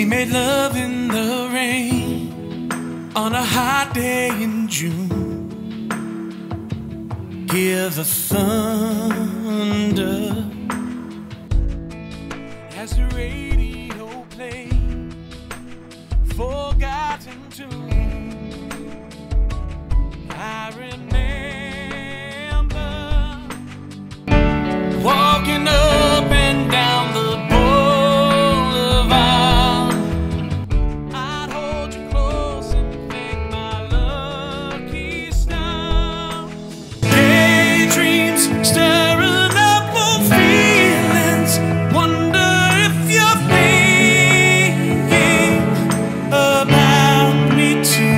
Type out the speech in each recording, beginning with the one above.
We made love in the rain on a hot day in June. Hear the thunder as the radio played forgotten tune. I remember walking up and down the boulevard. I'd hold you close and thank my lucky stars. Daydreams stirring up old feelings. Wonder if you're thinking about me too.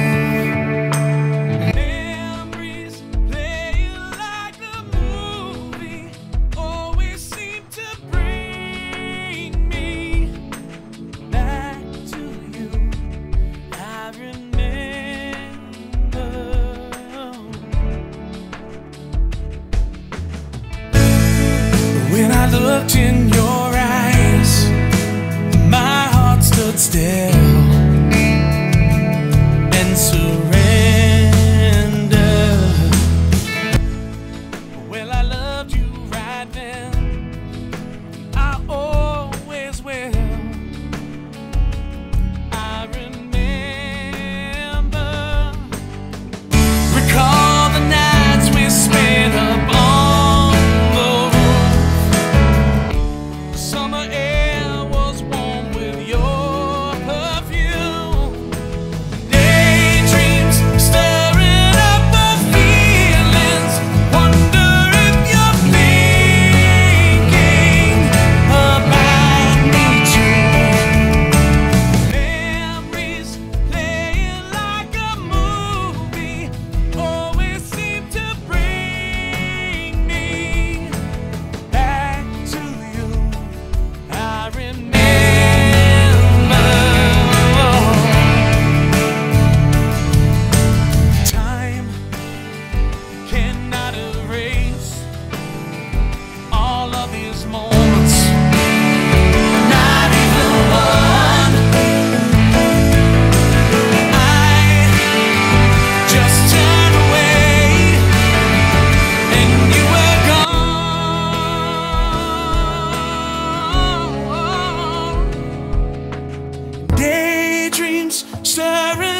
Memories playing like a movie always seem to bring me back to you. I remember when I looked in your eyes, my heart stood still and surrendered. Well, I loved you right then, I always will. I remember, recall the nights we spent up on the roof. Summer air was warm with your perfume. Daydreams stirring up the feelings. Wonder if you're thinking about me too. Memories playing like a movie always seem to bring me back to you. I remember. Time cannot erase all of these moments, not even one. I just turned away and you were gone. Daydreams stirring